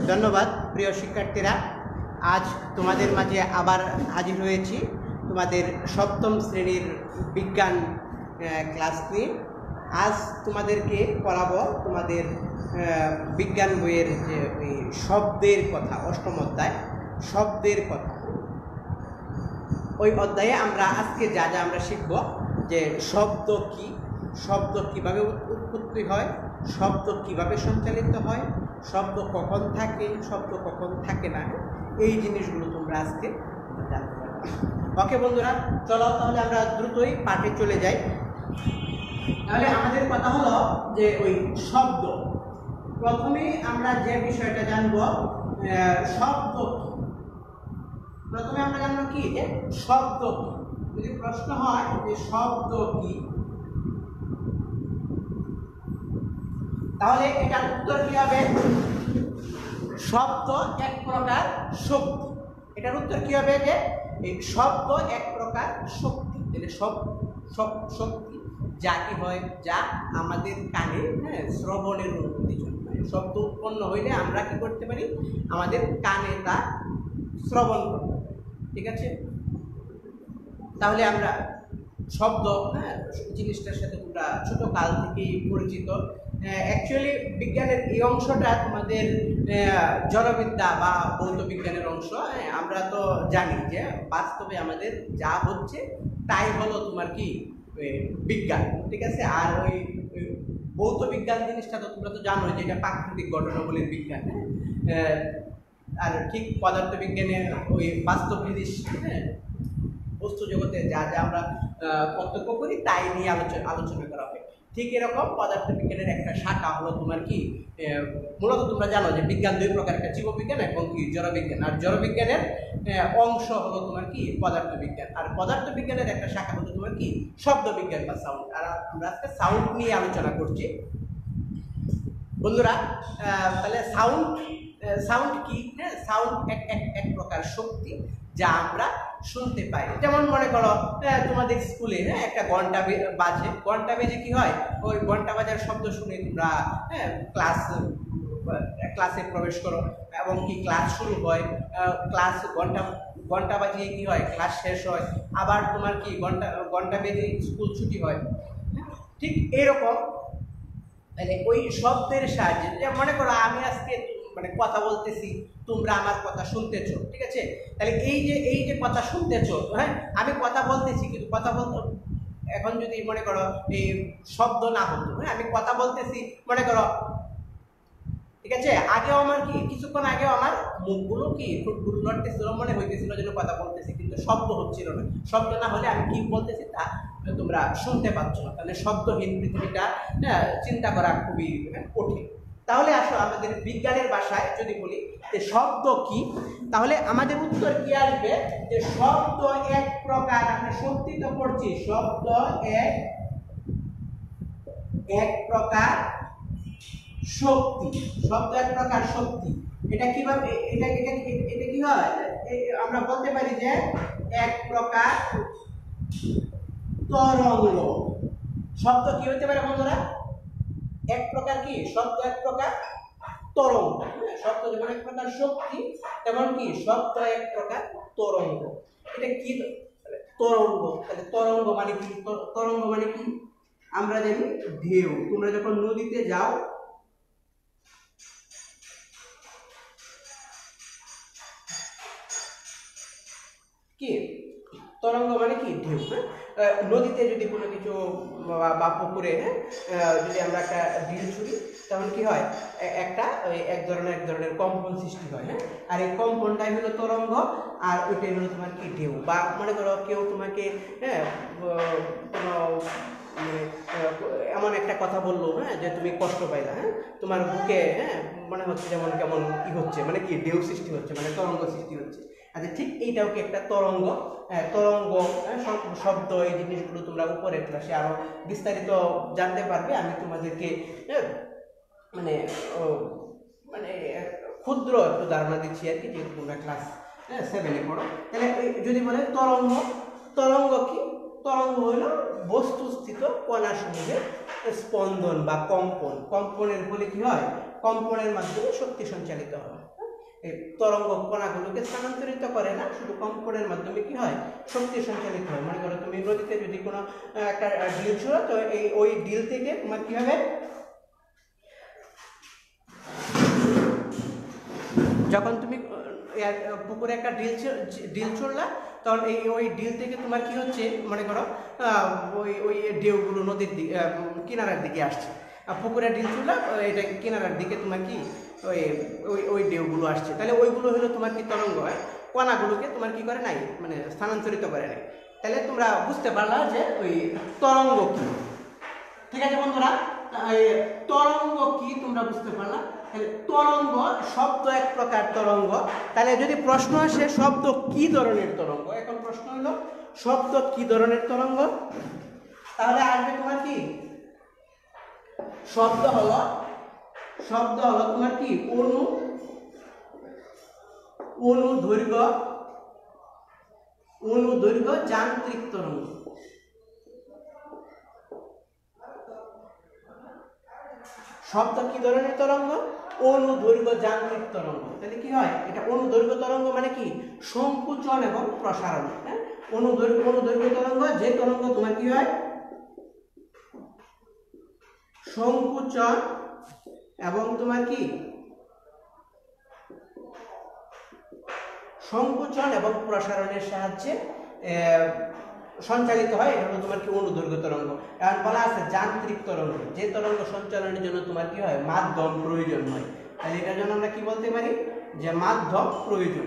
ধন্যবাদ প্রিয় শিক্ষার্থীরা। আজ তোমাদের মাঝে আবার হাজির হয়েছি তোমাদের সপ্তম শ্রেণীর বিজ্ঞান ক্লাস নিয়ে। আজ তোমাদেরকে পড়াবো তোমাদের বিজ্ঞান বইয়ের যে শব্দের কথা, অষ্টম অধ্যায় শব্দের কথা। ওই অধ্যায়ে আমরা আজকে যা যা আমরা শিখব, যে শব্দ কি, শব্দ কিভাবে উৎপত্তি হয়, শব্দ কিভাবে সঞ্চালিত হয়, শব্দ কখন থাকে, শব্দ কখন থাকে না, এই জিনিসগুলো তোমরা আজকে জানতে পারবে। ওকে বন্ধুরা, চলো তাহলে আমরা দ্রুতই পাঠে চলে যাই। তাহলে আমাদের কথা হলো যে ওই শব্দ। প্রথমে আমরা যে বিষয়টা জানবো শব্দ কি। প্রথমে আমরা জানবো কি, যে শব্দ কি। যদি প্রশ্ন হয় যে শব্দ কি, তাহলে এটার উত্তর কি হবে? শব্দ এক প্রকার শক্তি। এটার উত্তর কি হবে? যে এই শব্দ এক প্রকার শক্তি। শক্তি যা কি হয়, যা আমাদের কানে শ্রবণের অনুভূতি জন্মায়। শব্দ উৎপন্ন হইলে আমরা কি করতে পারি? আমাদের কানে তা শ্রবণ করতে পারি। ঠিক আছে? তাহলে আমরা শব্দ জিনিসটার সাথে তোমরা ছোট কাল থেকেই পরিচিত। অ্যাকচুয়ালি বিজ্ঞানের এই অংশটা তোমাদের জড়বিদ্যা বা ভৌত বিজ্ঞানের অংশ। আমরা তো জানি যে বাস্তবে আমাদের যা হচ্ছে তাই হলো তোমার কি বিজ্ঞান। ঠিক আছে? আর ওই ভৌত বিজ্ঞান জিনিসটা তো তোমরা তো জানো যে এটা প্রাকৃতিক ঘটনাবলীর বিজ্ঞান। আর ঠিক পদার্থবিজ্ঞানে ওই বাস্তব জিনিস, বস্তু জগতে যা যা আমরা প্রত্যক্ষ করি তাই নিয়ে আলোচনা করা হয়। ঠিক এরকম পদার্থবিজ্ঞানের একটা শাখা হলো তোমার কি, মূলত তোমরা জানো যে বিজ্ঞান দুই প্রকার, একটা জীববিজ্ঞান এবং কি জড়বিজ্ঞান। আর জড়বিজ্ঞানের অংশ হলো তোমার কি পদার্থবিজ্ঞান। আর পদার্থবিজ্ঞানের একটা শাখা হলো তোমার কি শব্দবিজ্ঞান বা সাউন্ড। আর আমরা আজকে সাউন্ড নিয়ে আলোচনা করছি বন্ধুরা। তাহলে সাউন্ড কি? সাউন্ড এক প্রকার শক্তি যা আমরা শুনতে পাই। যেমন মনে করো তোমাদের স্কুলে একটা ঘন্টা বাজে। ঘন্টা বেজে কি হয়? ওই ঘন্টা বাজার শব্দ শুনে তোমরা ক্লাসে প্রবেশ করো এবং কি ক্লাস শুরু হয়। ক্লাস ঘন্টা বাজিয়ে কি হয়? ক্লাস শেষ হয়। আবার তোমার কি ঘন্টা বেজে স্কুল ছুটি হয়। ঠিক এইরকম মানে ওই শব্দের সাহায্যে, মনে করো আমি আজকে মানে কথা বলতেছি, তোমরা আমার কথা শুনতেছো। ঠিক আছে? তাহলে এই যে কথা শুনতেছো, আমি কথা বলতেছি, কিন্তু কথা বলতে এখন যদি মনে করো এই শব্দ না হতো, আমি কথা বলতেছি, মনে করো ঠিক আছে, আগেও আমার কি কিছুক্ষণ আগেও আমার মুখগুলো কি ঠোঁটগুলো লড়তেছিল, মনে হইতেছিল যেন কথা বলতেছি, কিন্তু শব্দ হচ্ছিল না। শব্দ না হলে আমি কি বলতেছি তা তোমরা শুনতে পাচ্ছ না। তাহলে শব্দহীন পৃথিবীটা চিন্তা করা খুবই কঠিন। তাহলে আসো আমাদের বিজ্ঞানের ভাষায় যদি বলি যে শব্দ কি, তাহলে আমাদের উত্তর কি আসবে? যে শব্দ এক প্রকার, আমরা শক্তি তো পড়ছি, শব্দ এক প্রকার শক্তি। শব্দ এক প্রকার শক্তি। এটা কিভাবে, এটা কি হয়? আমরা বলতে পারি যে এক প্রকার তরঙ্গ। শব্দ কি হতে পারে বন্ধুরা? এক প্রকার কি? শব্দ এক প্রকার তরঙ্গ। শব্দ যেমন এক প্রকার শক্তি, তেমন কি শব্দ এক প্রকার তরঙ্গ। এটা কি তরঙ্গ? তাহলে তরঙ্গ মানে কি? তরঙ্গ মানে কি আমরা জানি ঢেউ। তোমরা যখন নদীতে যাও, কি তরঙ্গ মানে কি ঢেউ। নদীতে যদি কোনো কিছু বা পুকুরে যদি আমরা একটা ঢিল ছুড়ি, তখন কি হয়? এক ধরনের কম্পন সৃষ্টি হয়। আর এই কম্পনটাই হলো তরঙ্গ, আর ওইটাই হলো তোমার কি ঢেউ। বা মনে করো কেউ তোমাকে কোনো এমন একটা কথা বললো, যে তুমি কষ্ট পাইলা, তোমার বুকে মনে হচ্ছে যেমন কেমন কি হচ্ছে, মানে কি ঢেউ সৃষ্টি হচ্ছে, মানে তরঙ্গ সৃষ্টি হচ্ছে। আচ্ছা, ঠিক এইটাও কি একটা তরঙ্গ? তরঙ্গ শব্দ, এই জিনিসগুলো তোমরা উপরের ক্লাসে আরো বিস্তারিত জানতে পারবে। আমি তোমাদেরকে মানে ক্ষুদ্র একটু ধারণা দিচ্ছি আর কি, যেহেতু তোমরা ক্লাস 7-এ পড়ো। তাহলে যদি বলে তরঙ্গ কি? তরঙ্গ হলো বস্তুস্থিত কণাসমূহের স্পন্দন বা কম্পন, কম্পনের ফলে কি হয়, কম্পনের মাধ্যমে শক্তি সঞ্চালিত হয়। এই তরঙ্গ কণাগুলোকে স্থানান্তরিত করে না, শুধু কম্পনের মাধ্যমে কি হয়, শক্তি সঞ্চালিত হয়। মনে করো তুমি নদীতে যদি কোনো একটা ডিল ছোড়ো, তো এই ওই ডিল থেকে তোমার কি হবে, যখন তুমি পুকুরে একটা ডিল ছুড়লা, তখন ওই ডিল থেকে তোমার কি হচ্ছে, মনে করো ওই ঢেউগুলো নদীর দিকে কিনারার দিকে আসছে। পুকুরে ডিল ছুড়লা, এটা কিনারার দিকে তোমার কি ওই ঢেউগুলো আসছে, তাহলে ওইগুলো হলো তোমার কি তরঙ্গ, কণাগুলোকে তোমার কি করে নাই, মানে স্থানান্তরিত করে নাই। তাহলে তোমরা বুঝতে পারলা যে ওই তরঙ্গ কি। ঠিক আছে বন্ধুরা, তরঙ্গ কি তোমরা বুঝতে পারলা। তরঙ্গ শব্দ এক প্রকার তরঙ্গ। তাহলে যদি প্রশ্ন আসে শব্দ কি ধরনের তরঙ্গ, এখন প্রশ্ন হলো শব্দ কি ধরনের তরঙ্গ, তাহলে আসবে তোমার কি শব্দ হলো তোমার কি অনুদৈর্ঘ্য যান্ত্রিক তরঙ্গ। শব্দ কি ধরনের তরঙ্গ, অনুদৈর্ঘ্য যান্ত্রিক তরঙ্গ। তাহলে কি হয়, এটা অনুদৈর্ঘ্য তরঙ্গ মানে কি সংকুচন এবং প্রসারণ। হ্যাঁ, অনুদৈর্ঘ্য তরঙ্গ, যে তরঙ্গ তোমার কি হয় সংকুচন এবং তোমার কি সংকুচন এবং প্রসারণের সাহায্যে সঞ্চালিত হয়, এটা হলো তোমার কি অনুদৈর্ঘ্য তরঙ্গ। কারণ বলা আছে যান্ত্রিক তরঙ্গ, যে তরঙ্গ সঞ্চালনের জন্য তোমার কি হয়, মাধ্যম প্রয়োজন হয়। তাহলে এটার জন্য আমরা কি বলতে পারি, যে মাধ্যম প্রয়োজন।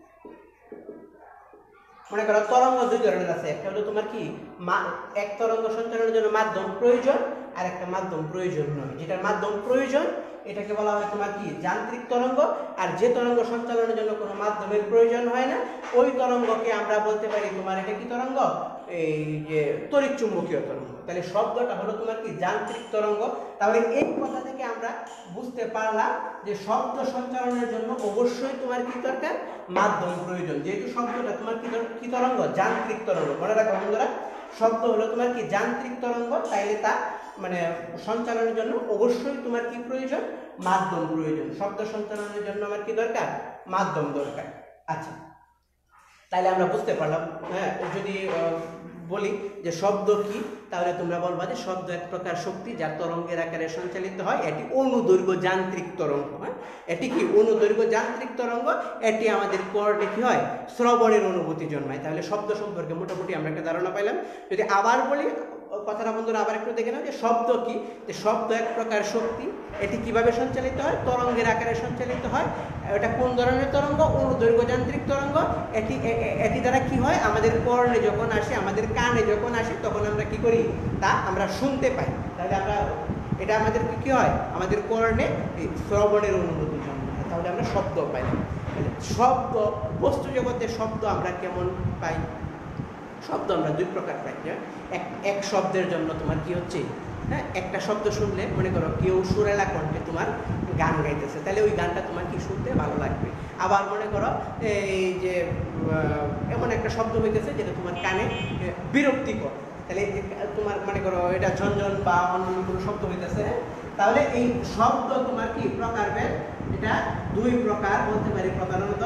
মনে করো তরঙ্গ দুই ধরনের আছে, একটা হলো তোমার কি এক তরঙ্গ সঞ্চালনের জন্য মাধ্যম প্রয়োজন, আর একটা মাধ্যম প্রয়োজন নয়। যেটার মাধ্যম প্রয়োজন এটাকে বলা হয় তোমার কি যান্ত্রিক তরঙ্গ, আর যে তরঙ্গ সঞ্চালনের জন্য কোনো মাধ্যমের প্রয়োজন হয় না, ওই তরঙ্গকে আমরা বলতে পারি তোমার এটা কি তরঙ্গ, এই যে তড়িৎ চুম্বকীয় তরঙ্গ। তাহলে শব্দটা হলো তোমার কি যান্ত্রিক তরঙ্গ। তাহলে এই কথা থেকে আমরা বুঝতে পারলাম যে শব্দ সঞ্চালনের জন্য অবশ্যই তোমার কি দরকার, মাধ্যম প্রয়োজন। যেহেতু শব্দটা তোমার কি তরঙ্গ, যান্ত্রিক তরঙ্গ। মনে রাখো বন্ধুরা, শব্দ হলো তোমার কি যান্ত্রিক তরঙ্গ, তাইলে তা মানে সঞ্চালনের জন্য অবশ্যই তোমার কি প্রয়োজন, মাধ্যম প্রয়োজন। শব্দ সঞ্চালনের জন্য আমার কি দরকার, মাধ্যম দরকার। আচ্ছা, তাহলে আমরা বুঝতে পারলাম। হ্যাঁ, যদি বলি যে শব্দ কি, তাহলে তোমরা বলবা যে শব্দ এক প্রকার শক্তি যা তরঙ্গের আকারে সঞ্চালিত হয়, এটি অনুদৈর্ঘ্য যান্ত্রিক তরঙ্গ। হ্যাঁ, এটি কি অনুদৈর্ঘ্য যান্ত্রিক তরঙ্গ, এটি আমাদের কর্ণে কি হয়, শ্রবণের অনুভূতি জন্মায়। তাহলে শব্দ সম্পর্কে মোটামুটি আমরা একটা ধারণা পাইলাম। যদি আবার বলি কথাটা বন্ধুরা, আবার একটু দেখে নাও যে শব্দ কি। যে শব্দ এক প্রকার শক্তি, এটি কিভাবে সঞ্চালিত হয়, তরঙ্গের আকারে সঞ্চালিত হয়। এটা কোন ধরনের তরঙ্গ, অনুদৈর্ঘ্য যান্ত্রিক তরঙ্গ। এটি দ্বারা কি হয়, আমাদের কর্ণে যখন আসে, আমাদের কানে যখন আসে, তখন আমরা কি করি, তা আমরা শুনতে পাই। তাহলে আমরা এটা আমাদের কি হয়, আমাদের কর্ণে শ্রবণের অনুভূতি জন্মায়। তাহলে আমরা শব্দ পাই। শব্দ, বস্তু জগতে শব্দ আমরা কেমন পাই, শব্দ আমরা দুই প্রকার পাই। এক শব্দের জন্য তোমার কি হচ্ছে, হ্যাঁ, একটা শব্দ শুনলে মনে করো কেউ সুরেলা কণ্ঠে তোমার গান গাইতেছে, তাহলে ওই গানটা তোমার কি শুনতে ভালো লাগবে। আবার মনে করো এই যে এমন একটা শব্দ হইতেছে যেটা তোমার কানে বিরক্তিকর, তাহলে তোমার মনে করো এটা ঝনঝন বা অন্য কোনো শব্দ হইতেছে। তাহলে এই শব্দ তোমার কি প্রকারভেদ, এটা দুই প্রকার বলতে পারি প্রধানত।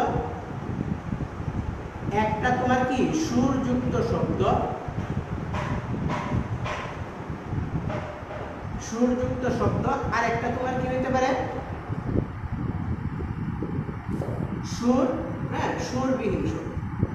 একটা তোমার কি সুরযুক্ত শব্দ, সুরযুক্ত শব্দ, আর একটা তোমার কি হইতে পারে সুর, হ্যাঁ, সুরবিহীন শব্দ,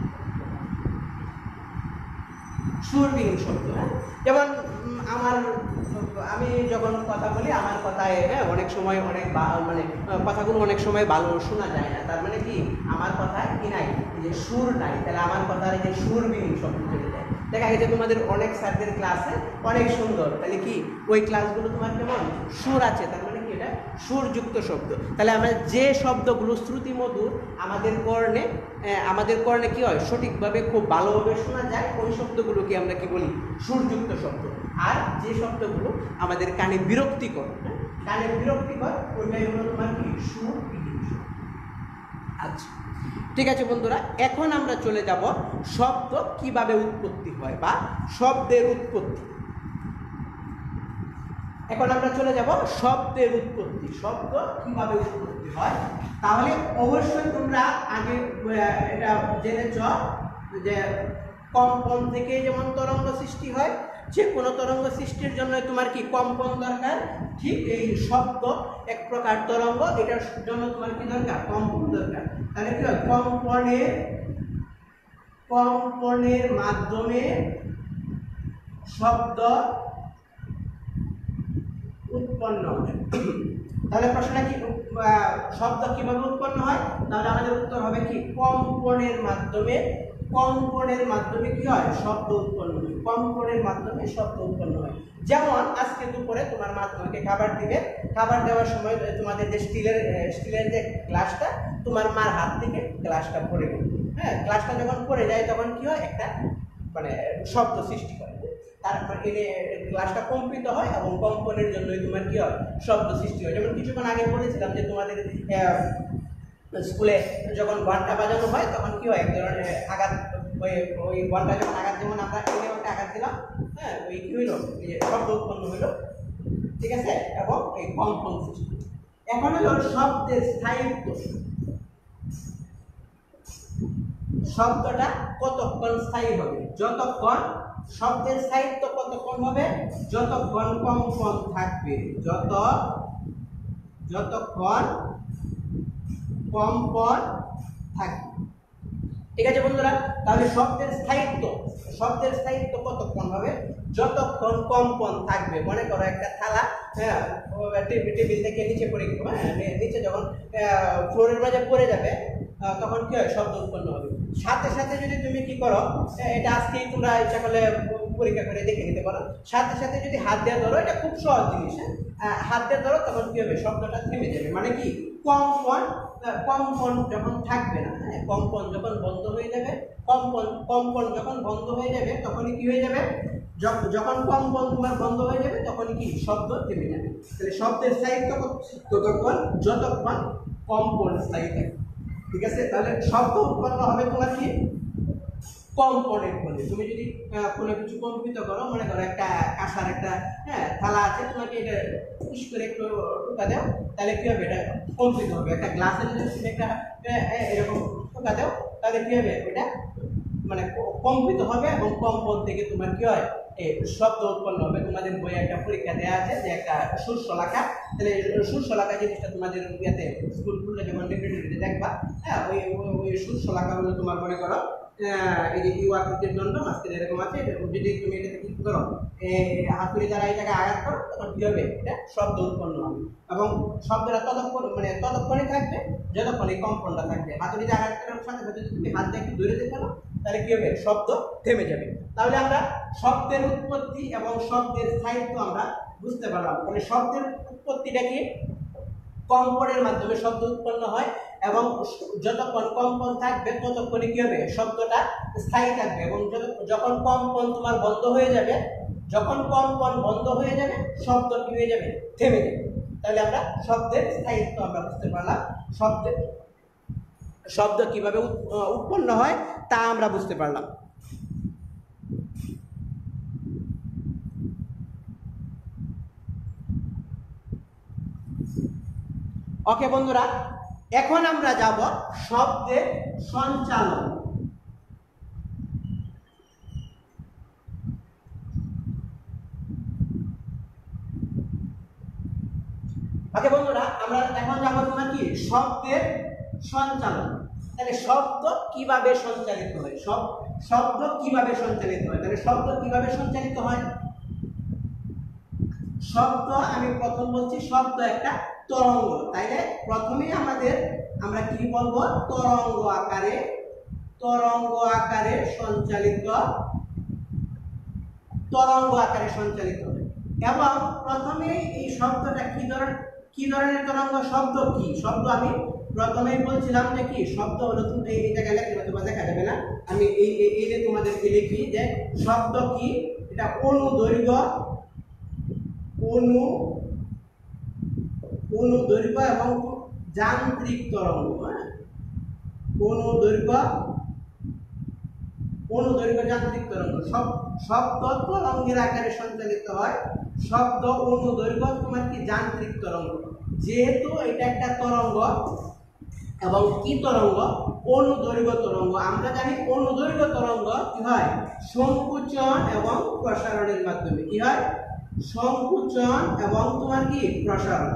সুরবিহীন শব্দ। হ্যাঁ, যেমন আমি যখন কথা বলি, আমার কথায় হ্যাঁ অনেক সময় অনেক মানে কথাগুলো অনেক সময় ভালো শোনা যায় না। তার মানে কি আমার কথায় কি নাই, যে সুর নাই। তাহলে আমার কথার যে সুরবিহীন শব্দ চলে যায়। দেখা গেছে তোমাদের অনেক স্যারদের ক্লাসে অনেক সুন্দর, তাহলে কি ওই ক্লাসগুলো তোমার কেমন সুর আছে, তার মানে কি এটা সুরযুক্ত শব্দ। তাহলে আমরা যে শব্দগুলো শ্রুতি মধুর, আমাদের কর্ণে কি হয়, সঠিকভাবে খুব ভালোভাবে শোনা যায়, ওই শব্দগুলোকে আমরা কি বলি, সুরযুক্ত শব্দ। আর যে শব্দগুলো আমাদের কানে বিরক্তিকর, কানে বিরক্তিকর, ওইটাই হলো তোমার কি সুরবিহীন শব্দ। আচ্ছা, ঠিক আছে বন্ধুরা, এখন আমরা চলে যাব শব্দ কিভাবে উৎপত্তি হয় বা শব্দের উৎপত্তি। এখন আমরা চলে যাব শব্দের উৎপত্তি। শব্দ কিভাবে উৎপত্তি হয়, তাহলে অবশ্যই তোমরা আগে এটা জেনেছ যে কম্পন থেকে যেমন তরঙ্গ সৃষ্টি হয়, যে কোনো তরঙ্গ সৃষ্টির জন্য তোমার কি কম্পন দরকার, ঠিক এই শব্দ এক প্রকার তরঙ্গ, এটার জন্য তোমার কি দরকার, কম্পন দরকার। তাহলে কি হয়, কম্পনের মাধ্যমে শব্দ উৎপন্ন হয়। তাহলে প্রশ্নটা কি, শব্দ কিভাবে উৎপন্ন হয়, তাহলে আমাদের উত্তর হবে কি, কম্পনের মাধ্যমে কি হয়, শব্দ উৎপন্ন হয়। কম্পনের মাধ্যমে শব্দ উৎপন্ন হয়। যেমন আজকে দুপুরে তোমার মা তোমাকে খাবার দিবে, খাবার দেওয়ার সময় তোমাদের যে স্টিলের যে গ্লাসটা, তোমার মার হাত থেকে গ্লাসটা পড়ে গেল। হ্যাঁ, গ্লাসটা যখন পড়ে যায় তখন কি হয়, একটা মানে শব্দ সৃষ্টি করে। তারপর এনে গ্লাসটা কম্পিত হয় এবং কম্পনের জন্য তোমার কি হয়, শব্দ সৃষ্টি হয়। যেমন কিছুক্ষণ আগে বলেছিলাম যে তোমাদের স্কুলে যখন ঘন্টা বাজানো হয় তখন কি হয়, এক ধরনের আঘাত, ওই ঘন্টা যখন আঘাত, যেমন আমরা এনে একটা আঘাত দিলাম, হ্যাঁ, ওই কি হইলো, এই যে শব্দ উৎপন্ন হইলো, ঠিক আছে, এবং এই কম্পন সৃষ্টি। এখন হলো শব্দের স্থায়িত্ব। শব্দটা কতক্ষণ স্থায়ী হবে, যতক্ষণ, শব্দের স্থায়িত্ব কতক্ষণ হবে, যতক্ষণ কম্পন থাকবে, যতক্ষণ কম্পন থাকবে। ঠিক আছে বন্ধুরা, তাহলে শব্দের স্থায়িত্ব কতক্ষণ হবে, যতক্ষণ কম্পন থাকবে। মনে করো একটা থালা, হ্যাঁ, টেবিল থেকে নিচে পড়ে গেল, হ্যাঁ, নিচে যখন ফ্লোরের মাঝে পড়ে যাবে তখন কি হয়, শব্দ উৎপন্ন হবে। সাথে সাথে যদি তুমি কি করো, এটা আজকেই তোমরা ইচ্ছা করলে পরীক্ষা করে দেখে নিতে পারো, সাথে সাথে যদি হাত দিয়ে ধরো, এটা খুব সহজ জিনিস, হ্যাঁ, হাত দিয়ে ধরো, তখন কি হবে, শব্দটা থেমে যাবে। মানে কি, কম্পন যখন থাকবে না, হ্যাঁ, কম্পন যখন বন্ধ হয়ে যাবে, কম্পন যখন বন্ধ হয়ে যাবে তখনই কি হয়ে যাবে, যখন কম্পন তোমার বন্ধ হয়ে যাবে তখনই কি, শব্দ থেমে যাবে। তাহলে শব্দের স্থায়িত্ব ততক্ষণ যতক্ষণ কম্পন স্থায়ী থাকে। ঠিক আছে, তাহলে শব্দ উৎপন্ন হবে তোমার কি, কম্পনের ফলে। তুমি যদি কোনো কিছু কম্পিত করো, মনে করো একটা কাঁসার একটা, হ্যাঁ, থালা আছে, তোমাকে এটা পুশ করে একটু টোকা দাও, তাহলে কি হবে, এটা কম্পিত হবে। একটা গ্লাসের যদি তুমি একটা এরকম টোকা দাও, তাহলে কি হবে, এটা মানে কম্পিত হবে এবং কম্পন থেকে তোমার কি হয়, এই শব্দ উৎপন্ন হবে। তোমাদের বইয়ে একটা পরীক্ষা দেওয়া আছে যে একটা সুরশলাকা, তাহলে সুরশলাকা জিনিসটা তোমাদের ইয়াতে স্কুল খুললে যখন লিটারেচারে দেখবা, হ্যাঁ, ওই সুরশলাকা হলো তোমার, মনে করো এই যে ইউ আকৃতির দণ্ড মাঝখানে এরকম আছে, যদি তুমি এটাকে কি করো, হাতুড়ি দ্বারা এটাকে আঘাত করো, তখন কি হবে, এটা শব্দ উৎপন্ন হবে। এবং শব্দটা ততক্ষণে থাকবে যতক্ষণ এই কম্পনটা থাকবে। হাতুড়ি দিয়ে আঘাত করার সাথে সাথে যদি তুমি হাত দিয়ে একটু দূরে যেতে পারো, তাহলে কি হবে, শব্দ থেমে যাবে। তাহলে আমরা শব্দের উৎপত্তি এবং শব্দের স্থায়িত্ব আমরা বুঝতে পারলাম। মানে শব্দের উৎপত্তিটা কি, কম্পনের মাধ্যমে শব্দ উৎপন্ন হয় এবং যতক্ষণ কম্পন থাকবে ততক্ষণে কি হবে, শব্দটা স্থায়ী থাকবে। এবং যখন কম্পন তোমার বন্ধ হয়ে যাবে, শব্দ কি হয়ে যাবে, থেমে যাবে। তাহলে আমরা শব্দের স্থায়িত্ব আমরা বুঝতে পারলাম, শব্দ কিভাবে উৎপন্ন হয় তা আমরা বুঝতে পারলাম। ওকে বন্ধুরা, এখন আমরা যাব শব্দের সঞ্চালন। ওকে বন্ধুরা, আমরা এখন যাব তোমার কি, শব্দের সঞ্চালন। তাহলে শব্দ কিভাবে সঞ্চালিত হয়, শব্দ কিভাবে সঞ্চালিত হয়, তাহলে শব্দ কিভাবে সঞ্চালিত হয়, শব্দ আমি প্রথম বলছি, শব্দ একটা তরঙ্গ। তাইলে প্রথমেই আমরা কি বলবো, তরঙ্গ আকারে সঞ্চালিত হয়। এবং প্রথমে এই শব্দটা কি ধরনের তরঙ্গ, শব্দ আমি প্রথমেই বলছিলাম যে কি, শব্দ হলো, তুমি এই জায়গায় লেখা তোমার দেখা যাবে না, আমি এই যে তোমাদেরকে লিখি যে শব্দ কি, এটা অনুদৈর্ঘ্য এবং যান্ত্রিক তরঙ্গ, হ্যাঁ, অনুদৈর্ঘ্য অনুদৈর্ঘ্য যান্ত্রিক তরঙ্গ। শব্দ তরঙ্গের আকারে সঞ্চালিত হয়, শব্দ অনুদৈর্ঘ্য তোমার কি যান্ত্রিক তরঙ্গ। যেহেতু এটা একটা তরঙ্গ এবং কি তরঙ্গ, অনুদৈর্ঘ্য তরঙ্গ। আমরা জানি অনুদৈর্ঘ্য তরঙ্গ কি হয়, সংকুচন এবং প্রসারণের মাধ্যমে। কি হয়, সংকুচন এবং তোমার কি প্রসারণ,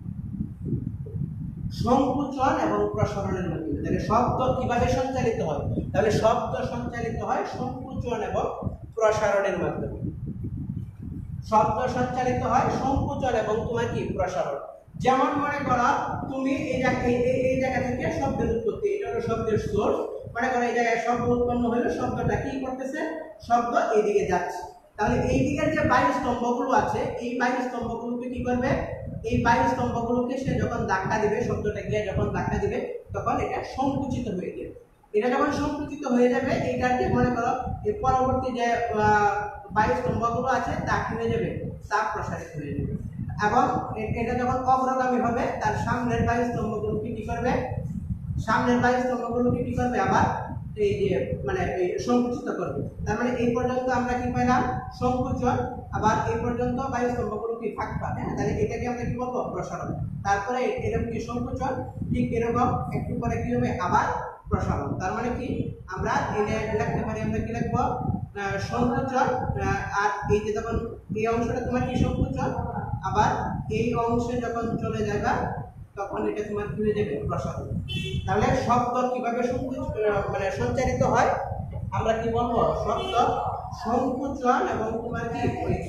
সংকুচন এবং প্রসারণের মাধ্যমে। তাহলে শব্দ কিভাবে সঞ্চালিত হয়, তাহলে শব্দ সঞ্চালিত হয় সংকুচন এবং প্রসারণের মাধ্যমে। শব্দ সঞ্চালিত হয় সংকুচন এবং তোমার কি প্রসারণ। যেমন মনে করো তুমি এই জায়গা থেকে শব্দের উৎপত্তি, এটা হলো শব্দের সোর্স। মনে করো এই জায়গায় শব্দ উৎপন্ন হলো, শব্দটা কি করতেছে, শব্দ এইদিকে যাচ্ছে। তাহলে এই দিকের যে বায়ু স্তম্ভগুলো আছে, এই বায়ু স্তম্ভগুলোকে কি করবে, এই বায়ু স্তম্ভগুলোকে সে যখন ধাক্কা দিবে, শব্দটা গিয়ে যখন ধাক্কা দিবে তখন এটা সংকুচিত হয়ে যাবে। এটা যখন সংকুচিত হয়ে যাবে, এইটাকে মনে করো এই পরবর্তী যে বায়ু স্তম্ভগুলো আছে তা কি হয়ে যাবে, তা প্রসারিত হয়ে যাবে। এবং এটা যখন অগ্রগামী হবে, তার সামনের বায়ু স্তম্ভগুলোকে কি করবে, সামনের বায়ু স্তম্ভগুলোকে কি করবে, আবার এই যে মানে সংকুচিত করবে। তার মানে এই পর্যন্ত আমরা কি পেলাম, সংকুচন, আবার এই পর্যন্ত বায়ু স্তম্ভগুলো কি ফাঁক পাবে। হ্যাঁ, তাহলে এটাকে আমরা কি বলবো, প্রসারণ। তারপরে এরকম কি সংকুচন, ঠিক এরকম একটু পরে কি হবে, আবার প্রসারণ। তার মানে কি আমরা এটা লিখতে পারি, আমরা কি লিখবো, সংকুচন। আর এই যে যখন এই অংশটা তোমার কি সংকুচন, আবার এই অংশে যখন চলে যাবে তখন এটা তোমার কি হয়ে যাবে, প্রসারণ। তাহলে শব্দ কিভাবে মানে সঞ্চারিত হয়, আমরা কি বলবো, শব্দ সংকুচন এবং তোমার কি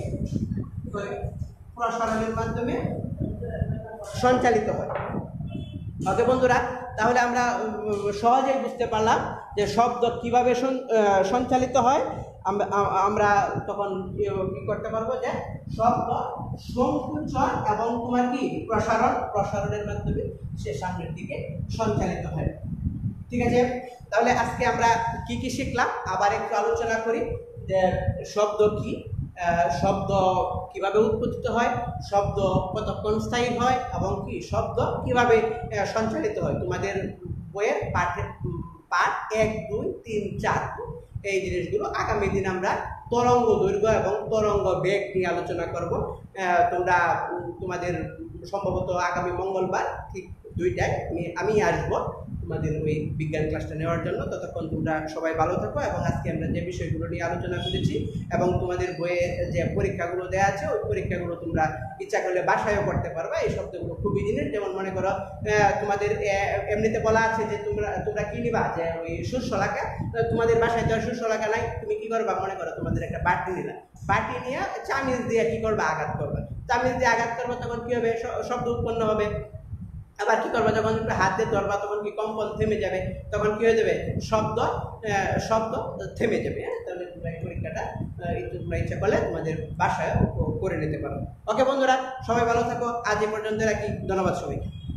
প্রসারণের মাধ্যমে সঞ্চালিত হয়। ওকে বন্ধুরা, তাহলে আমরা সহজেই বুঝতে পারলাম যে শব্দ কিভাবে সঞ্চালিত হয়। আমরা তখন কি করতে পারবো, যে শব্দ সংকুচন এবং তোমার কি প্রসারণের মাধ্যমে সে সামনের দিকে সঞ্চালিত হয়। ঠিক আছে, তাহলে আজকে আমরা কি কি শিখলাম আবার একটু আলোচনা করি, যে শব্দ কি, শব্দ কিভাবে উৎপত্তি হয়, শব্দ কতক্ষণ স্থায়ী হয়, এবং কি শব্দ কিভাবে সঞ্চালিত হয়। তোমাদের বইয়ের পাঠ 1, 2, 3, 4 এই জিনিসগুলো আগামী দিন আমরা তরঙ্গ দৈর্ঘ্য এবং তরঙ্গ বেগ নিয়ে আলোচনা করব। তোমরা তোমাদের সম্ভবত আগামী মঙ্গলবার ঠিক 2টায় আমি আসবো তোমাদের ওই বিজ্ঞান ক্লাসটা নেওয়ার জন্য। ততক্ষণ তোমরা সবাই ভালো থাকো। এবং আজকে আমরা যে বিষয়গুলো নিয়ে আলোচনা করেছি এবং তোমাদের বইয়ে যে পরীক্ষাগুলো দেওয়া আছে, ওই পরীক্ষাগুলো তোমরা ইচ্ছা করলে বাসায়ও করতে পারবা। এই শব্দগুলো খুবই জিনিস, যেমন মনে করো তোমাদের এমনিতে বলা আছে যে তোমরা কি নিবা, যে ওই শস্যলাকা, তোমাদের বাসায় তো শস্যলাকা নাই, তুমি কি করবা, মনে করো তোমাদের একটা বাটি নিলা, বাটি নিয়ে চামিচ দিয়ে কি করবা, আঘাত করবা। চামিচ দিয়ে আঘাত করবা, তখন কি হবে, শব্দ উৎপন্ন হবে। আবার কি করবা, যখন একটু হাত দিয়ে ধরবা তখন কি কম্পন থেমে যাবে, তখন কি হয়ে যাবে, শব্দ থেমে যাবে। হ্যাঁ, তাহলে তোমরা এই পরীক্ষাটা তোমরা ইচ্ছা করলে তোমাদের বাসায় করে নিতে পারো। ওকে বন্ধুরা, সবাই ভালো থাকো। আজ এ পর্যন্ত রাখি। ধন্যবাদ সবাইকে।